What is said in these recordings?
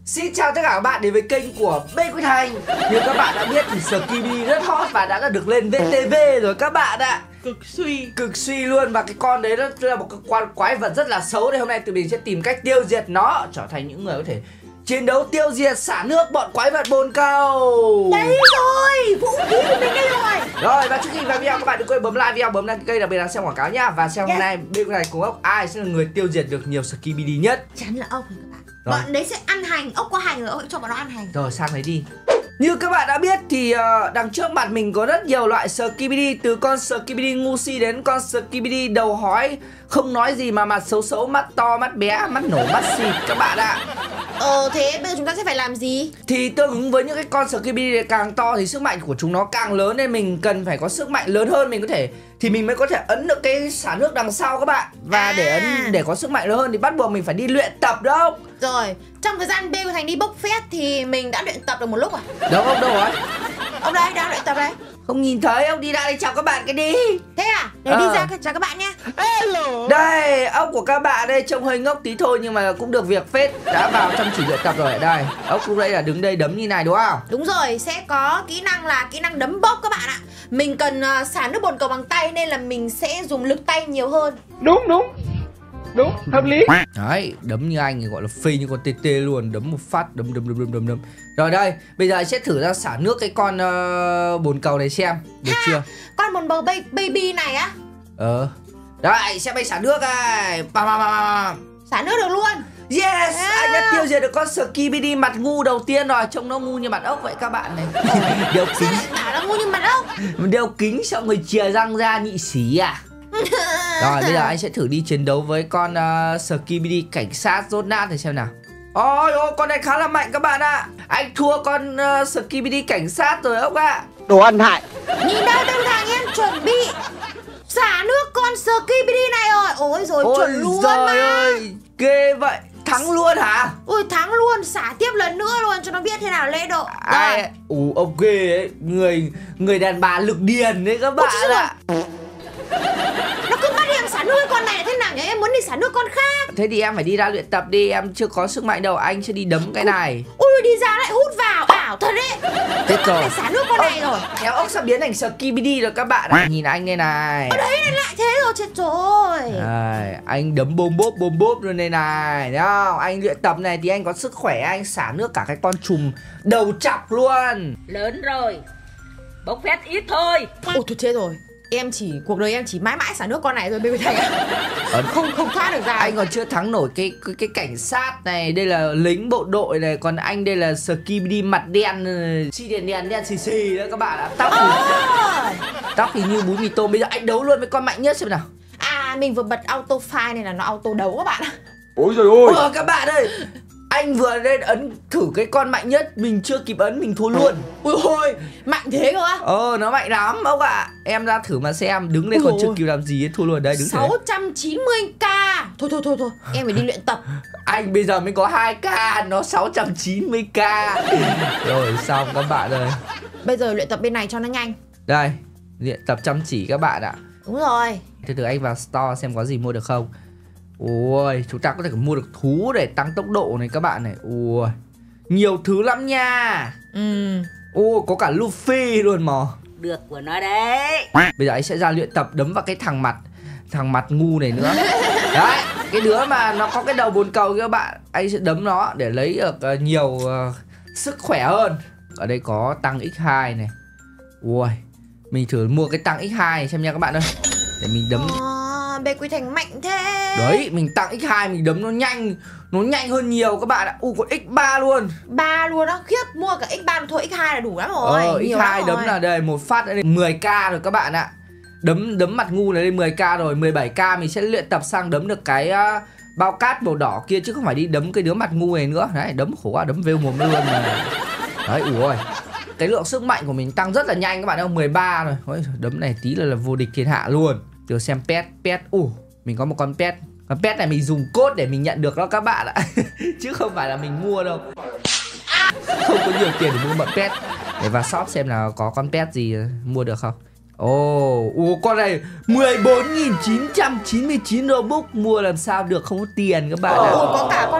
Xin chào tất cả các bạn đến với kênh của Bê Quyết Thành. Như các bạn đã biết thì Skibidi rất hot và đã được lên VTV rồi các bạn ạ. Cực suy luôn. Và cái con đấy nó là một cái quái vật rất là xấu. Nên hôm nay tụi mình sẽ tìm cách tiêu diệt nó, trở thành những người có thể chiến đấu tiêu diệt xả nước bọn quái vật bồn cầu. Đấy rồi, vũ khí của mình đây rồi. Rồi, và trước khi vào video các bạn đừng quên bấm like video, bấm đăng ký kênh, đặc biệt là xem quảng cáo nhá. Và xem hôm nay Bê Quyết Thành cùng ốc ai sẽ là người tiêu diệt được nhiều Skibidi nhất. Chắn là ốc rồi các bạn. Rồi. Bọn đấy sẽ ăn hành, ốc có hành rồi, ốc cho bọn nó ăn hành. Rồi sang đấy đi. Như các bạn đã biết thì đằng trước mặt mình có rất nhiều loại Skibidi. Từ con Skibidi ngu si đến con Skibidi đầu hói, không nói gì mà mặt xấu xấu, mắt to, mắt bé, mắt nổ, mắt xịt các bạn ạ. Thế bây giờ chúng ta sẽ phải làm gì? Thì tương ứng với những cái con Skibidi càng to thì sức mạnh của chúng nó càng lớn. Nên mình cần phải có sức mạnh lớn hơn mình có thể, thì mình mới có thể ấn được cái xả nước đằng sau các bạn. Và để có sức mạnh lớn hơn thì bắt buộc mình phải đi luyện tập đâu. Rồi, trong thời gian Bê Quyết Thành đi bốc phét thì mình đã luyện tập được một lúc rồi. Đâu ông đâu rồi? Ông đây đang luyện tập đấy. Không nhìn thấy, ông đi ra đây chào các bạn cái đi. Thế à? Để đi ra chào các bạn nhé. Hello. Đây, ốc của các bạn đây trông hơi ngốc tí thôi nhưng mà cũng được việc phết. Đã vào chăm chỉ luyện tập rồi. Đây, ốc lúc đây là đứng đây đấm như này đúng không? Đúng rồi, sẽ có kỹ năng là kỹ năng đấm bốc các bạn ạ. Mình cần xả nước bồn cầu bằng tay nên là mình sẽ dùng lực tay nhiều hơn. Đúng, hợp lý. Đấy, đấm như anh thì gọi là phi như con tê tê luôn. Đấm một phát, đấm. Rồi đây, bây giờ anh sẽ thử ra xả nước cái con bồn cầu này xem. Được chưa? Con bồn cầu baby này á. Đây, xem bay xả nước này. Xả nước được luôn. Yes, anh đã tiêu diệt được con Skibidi mặt ngu đầu tiên rồi. Trông nó ngu như mặt ốc vậy các bạn này. Đeo kính. Sao lại bảo nó ngu như mặt ốc? Đeo kính xong rồi chìa răng ra nhị xí à. Rồi bây giờ anh sẽ thử đi chiến đấu với con Skibidi cảnh sát rốt nát để xem nào. Ôi con này khá là mạnh các bạn ạ. Anh thua con Skibidi cảnh sát rồi ốc ạ. Đồ ăn hại. Nhìn đây Bê Quyết Thành em chuẩn bị xả nước con Skibidi này rồi. Ôi rồi chuẩn luôn mà. Ơi, ghê vậy. Thắng luôn hả? Ui thắng luôn, xả tiếp lần nữa luôn cho nó biết thế nào lễ độ. Ai? Ông ghê ấy. Người đàn bà lực điền đấy các bạn ạ. Nó cứ bắt em xả nước cái con này là thế nào nhỉ? Em muốn đi xả nước con khác. Thế thì em phải đi ra luyện tập đi. Em chưa có sức mạnh đâu. Anh sẽ đi đấm cái này. Ui đi ra lại hút vào. Ảo thật đấy. Chết rồi. Phải xả nước con này rồi. Khéo ốc sắp biến thành Skibidi rồi các bạn ạ. Nhìn anh đây này. Ở đấy lại thế rồi, chết rồi. Đây, anh đấm bôm bốp luôn đây này. Thấy không? Anh luyện tập này thì anh có sức khỏe. Anh xả nước cả cái con trùm đầu chọc luôn. Lớn rồi, bốc phét ít thôi. Ôi thôi chết rồi. Cuộc đời em chỉ mãi mãi xả nước con này rồi Bê Quyết Thành ạ. Không thoát được ra. Anh còn chưa thắng nổi cái cảnh sát này. Đây là lính bộ đội này. Còn anh đây là Skibidi mặt đen, xi đen xì đó các bạn ạ. Tóc thì như bún mì tôm. Bây giờ anh đấu luôn với con mạnh nhất xem nào. Mình vừa bật auto file này là nó auto đấu các bạn ạ. Ôi giời ơi. Các bạn ơi, anh vừa lên ấn thử cái con mạnh nhất, mình chưa kịp ấn mình thua luôn. Ui ôi, mạnh thế cơ á? Nó mạnh lắm ông ạ. Em ra thử mà xem, đứng lên còn chưa kịp làm gì ấy, thua luôn đấy, đứng 690k. Thôi, em phải đi luyện tập. Anh bây giờ mới có 2k, nó 690k. Rồi xong các bạn ơi. Bây giờ luyện tập bên này cho nó nhanh. Đây, luyện tập chăm chỉ các bạn ạ. Đúng rồi. Từ anh vào store xem có gì mua được không. Ôi, chúng ta có thể mua được thú để tăng tốc độ này các bạn này. Ui, nhiều thứ lắm nha. Ôi, có cả Luffy luôn mà. Được của nó đấy. Bây giờ anh sẽ ra luyện tập đấm vào cái thằng mặt ngu này nữa. Đấy, cái đứa mà nó có cái đầu bồn cầu các bạn. Anh sẽ đấm nó để lấy được nhiều sức khỏe hơn. Ở đây có tăng x2 này. Ui, mình thử mua cái tăng x2 này xem nha các bạn ơi. Để mình đấm. Bê Quyết Thành mạnh thế. Đấy, mình tăng x2 mình đấm nó nhanh hơn nhiều các bạn ạ. Còn x3 luôn. 3 luôn á, khiếp, mua cả x3 thôi, x2 là đủ lắm rồi. X2 lắm đấm rồi. Là đây một phát đây 10k rồi các bạn ạ. Đấm mặt ngu này lên 10k rồi, 17k mình sẽ luyện tập sang đấm được cái bao cát màu đỏ kia chứ không phải đi đấm cái đứa mặt ngu này nữa. Đấy, đấm khổ quá, đấm vêu mồm luôn mà. Đấy, ui. Cái lượng sức mạnh của mình tăng rất là nhanh các bạn ơi, 13 rồi. Ôi, đấm này tí là vô địch thiên hạ luôn. Được xem pet. Mình có một con pet. Con pet này mình dùng code để mình nhận được đó các bạn ạ. Chứ không phải là mình mua đâu. Không có nhiều tiền để mua một pet. Để vào shop xem là có con pet gì mua được không. Con này 14.999 Robux. Mua làm sao được, không có tiền các bạn ạ. Có cả con pet Luffy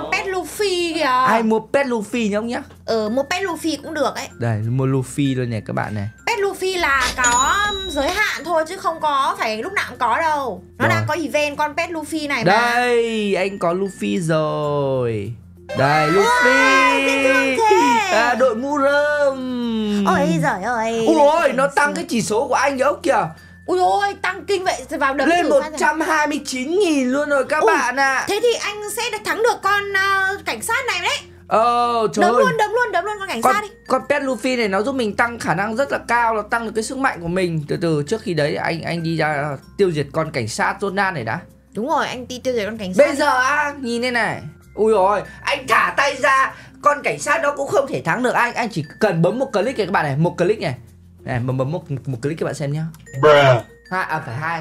Luffy kìa. Ai mua pet Luffy nhá ông nhá. Mua pet Luffy cũng được ấy. Đây mua Luffy luôn này các bạn này. Pet Luffy là có giới hạn thôi chứ không có phải lúc nào cũng có đâu. Nó đang có event con pet Luffy này mà. Đây anh có Luffy rồi. Đây Luffy. Đội mũ rơm. Ôi giời ơi. Ôi nó tăng cái chỉ số của anh ốc kìa. Ui ôi tăng kinh vậy. Vào đấm lên 129.000 luôn rồi các bạn ạ. Thế thì anh sẽ thắng được con cảnh sát này đấy. Trời ơi. Đấm luôn con cảnh sát đi. Con pet Luffy này nó giúp mình tăng khả năng rất là cao, nó tăng được cái sức mạnh của mình. Từ từ trước khi đấy anh đi ra tiêu diệt con cảnh sát Ronan này đã. Đúng rồi, anh đi tiêu diệt con cảnh sát. Bây giờ nhìn đây này. Ui rồi, anh thả tay ra, con cảnh sát đó cũng không thể thắng được anh chỉ cần bấm một click này các bạn này, một click này. Này, bấm một click các bạn xem nhá. Phải 2.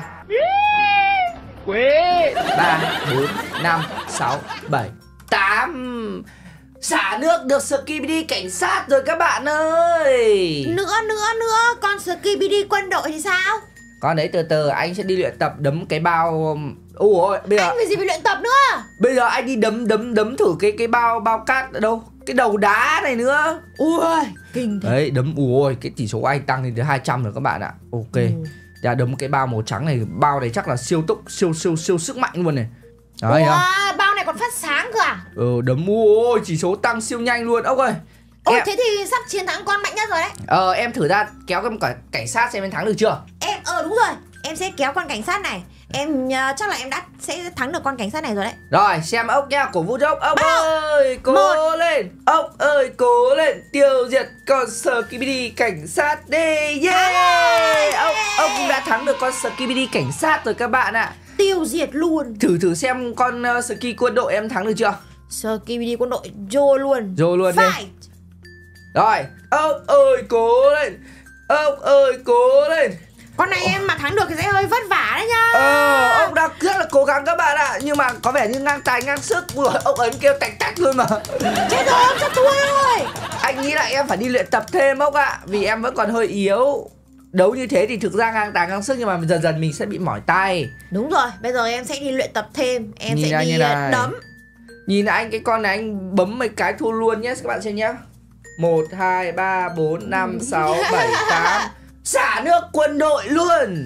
Quế. 3, 4, 5, 6, 7, 8. Xả nước được Skibidi cảnh sát rồi các bạn ơi. Nữa, con Skibidi quân đội thì sao? Con đấy từ từ anh sẽ đi luyện tập đấm cái bao. Ôi bây giờ anh vì gì phải luyện tập nữa? Bây giờ anh đi đấm thử cái bao cát ở đâu, cái đầu đá này nữa. Ui kinh thế. Đấy đấm ui cái chỉ số của anh tăng lên tới 200 rồi các bạn ạ. Ok. Ra đấm cái bao màu trắng này, bao này chắc là siêu tốc siêu sức mạnh luôn này. Đấy wow, bao này còn phát sáng cơ à? Đấm ui chỉ số tăng siêu nhanh luôn ốc ơi. Ôi thế thì sắp chiến thắng con mạnh nhất rồi đấy. Em thử ra kéo cái cảnh sát xem em thắng được chưa? Em đúng rồi, em sẽ kéo con cảnh sát này. Em chắc là em sẽ thắng được con cảnh sát này rồi đấy. Rồi xem ốc nha, cổ vũ cho ốc. Ốc ơi cố lên. Ốc ơi cố lên. Tiêu diệt con Skibidi cảnh sát đi. Yeah. Ốc đã thắng được con Skibidi cảnh sát rồi các bạn ạ. Tiêu diệt luôn. Thử xem con Ski quân đội em thắng được chưa? Skibidi quân đội vô luôn đi. Rồi ốc ơi cố lên. Ốc ơi cố lên. Con này em mà thắng được thì sẽ hơi vất vả đấy nhá. Ông đang rất là cố gắng các bạn ạ. Nhưng mà có vẻ như ngang tài ngang sức. Ông ấn kêu tạch tạch luôn mà. Chết rồi, em sắp thua rồi. Anh nghĩ là em phải đi luyện tập thêm ốc ạ. Vì em vẫn còn hơi yếu. Đấu như thế thì thực ra ngang tài ngang sức, nhưng mà dần dần mình sẽ bị mỏi tay. Đúng rồi, bây giờ em sẽ đi luyện tập thêm. Em sẽ đi đấm. Nhìn anh cái con này anh bấm mấy cái thua luôn nhé các bạn xem nhé. 1, 2, 3, 4, 5, 6, 7, 8. Xả nước quân đội luôn.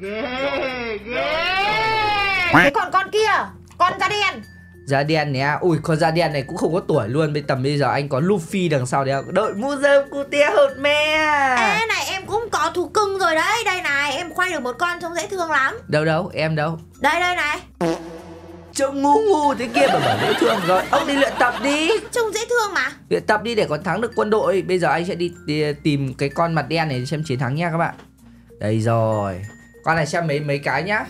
Thế còn con kia, con da đen. Da đen này à? Ui con da đen này cũng không có tuổi luôn. Bên tầm bây giờ anh có Luffy đằng sau đấy. Đội mũ rơm cu tia hột me. Ê này em cũng có thú cưng rồi đấy. Đây này em khoay được một con trông dễ thương lắm. Đâu em đâu. Đây này. Trông ngu thế kia mà bảo dễ thương. Rồi ông đi luyện tập đi. Trông dễ thương mà. Luyện tập đi để còn thắng được quân đội. Bây giờ anh sẽ đi tìm cái con mặt đen này xem chiến thắng nha các bạn. Đây rồi. Con này xem mấy cái nhá.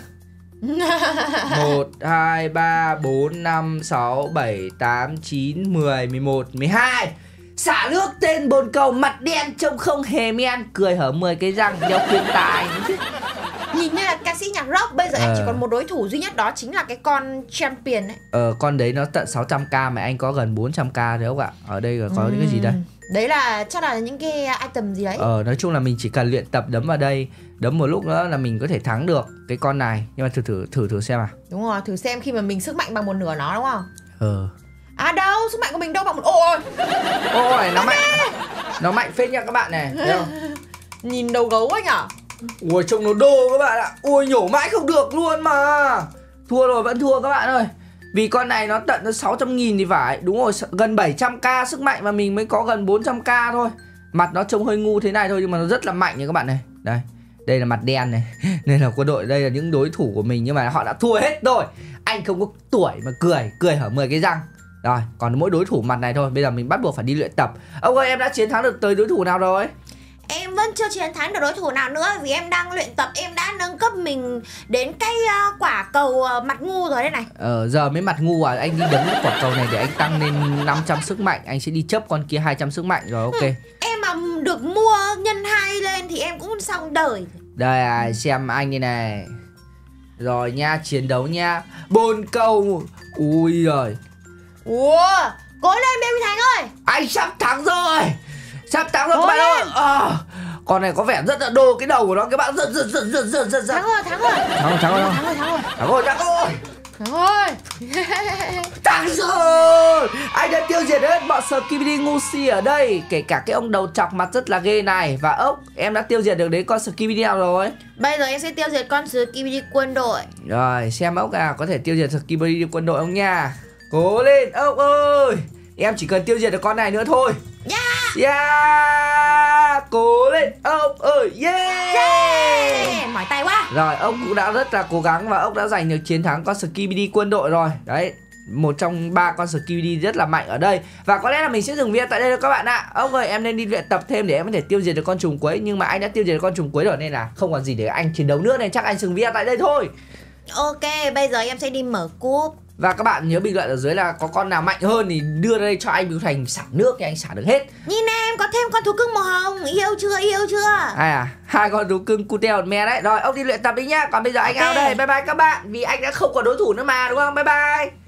1, 2, 3, 4, 5, 6, 7, 8, 9, 10, 11, 12. Xả nước tên bồn cầu mặt đen trông không hề men. Cười hở 10 cái răng đeo khuyên tai. Nhìn như là ca sĩ nhạc rock. Bây giờ em chỉ còn một đối thủ duy nhất, đó chính là cái con champion ấy. Con đấy nó tận 600k mà anh có gần 400k đấy không ạ? Ở đây có những cái gì đây? Đấy là chắc là những cái item gì đấy. Nói chung là mình chỉ cần luyện tập đấm vào đây, đấm một lúc nữa là mình có thể thắng được cái con này. Nhưng mà thử xem à. Đúng rồi, thử xem khi mà mình sức mạnh bằng một nửa nó đúng không? À đâu, sức mạnh của mình đâu bằng một... Ôi nó mạnh. Nó mạnh phết nha các bạn này. Thấy không? Nhìn đầu gấu ấy nhở. Ui trông nó đô các bạn ạ. Ui nhổ mãi không được luôn mà. Thua rồi, vẫn thua các bạn ơi. Vì con này nó tận 600.000 thì phải. Đúng rồi, gần 700k sức mạnh mà mình mới có gần 400k thôi. Mặt nó trông hơi ngu thế này thôi nhưng mà nó rất là mạnh nha các bạn này. Đây là mặt đen này. Nên là quân đội đây là những đối thủ của mình, nhưng mà họ đã thua hết rồi. Anh không có tuổi mà cười hở 10 cái răng. Rồi, còn mỗi đối thủ mặt này thôi. Bây giờ mình bắt buộc phải đi luyện tập. Ông ơi, em đã chiến thắng được tới đối thủ nào rồi? Em vẫn chưa chiến thắng được đối thủ nào nữa. Vì em đang luyện tập, em đã nâng cấp mình đến cái quả cầu mặt ngu rồi đây này. Giờ mới mặt ngu à? Anh đi đấm quả cầu này để anh tăng lên 500 sức mạnh. Anh sẽ đi chấp con kia 200 sức mạnh rồi, ok. Em mà được mua nhân 2 lên thì em cũng xong đời. Đây xem anh đây này. Rồi nha, chiến đấu nha. Bồn cầu. Ui giời. Ủa, cố lên Baby Thành ơi. Anh sắp thắng rồi. Sắp thắng rồi các bạn ơi. Con này có vẻ rất là đô cái đầu của nó các bạn. Thắng rồi. Thắng rồi. Thôi. Thắng rồi. Anh đã tiêu diệt hết bọn Skibidi ngu si ở đây, kể cả cái ông đầu chọc mặt rất là ghê này. Và ốc, em đã tiêu diệt được đến con Skibidi nào rồi? Bây giờ em sẽ tiêu diệt con Skibidi quân đội. Rồi, xem ốc à có thể tiêu diệt Skibidi quân đội không nha. Cố lên ốc ơi. Em chỉ cần tiêu diệt được con này nữa thôi. Yeah. Cố lên ốc ơi. Yeah. Mỏi tay quá. Rồi, ốc cũng đã rất là cố gắng và ốc đã giành được chiến thắng con Skibidi quân đội rồi. Đấy, một trong 3 con Skibidi rất là mạnh ở đây. Và có lẽ là mình sẽ dừng video tại đây thôi các bạn ạ. Ốc ơi, em nên đi luyện tập thêm để em có thể tiêu diệt được con trùng quấy. Nhưng mà anh đã tiêu diệt được con trùng quấy rồi nên là không còn gì để anh chiến đấu nữa, nên chắc anh dừng video tại đây thôi. Ok, bây giờ em sẽ đi mở cúp. Và các bạn nhớ bình luận ở dưới là có con nào mạnh hơn thì đưa đây cho anh Bưu Thành xả nước thì anh xả được hết. Nhìn nè, em có thêm con thú cưng màu hồng. Yêu chưa, yêu chưa? Ai à, 2 con thú cưng Cutel me đấy. Rồi, ốc đi luyện tập đi nhá. Còn bây giờ anh out đây. Bye bye các bạn. Vì anh đã không có đối thủ nữa mà, đúng không? Bye bye.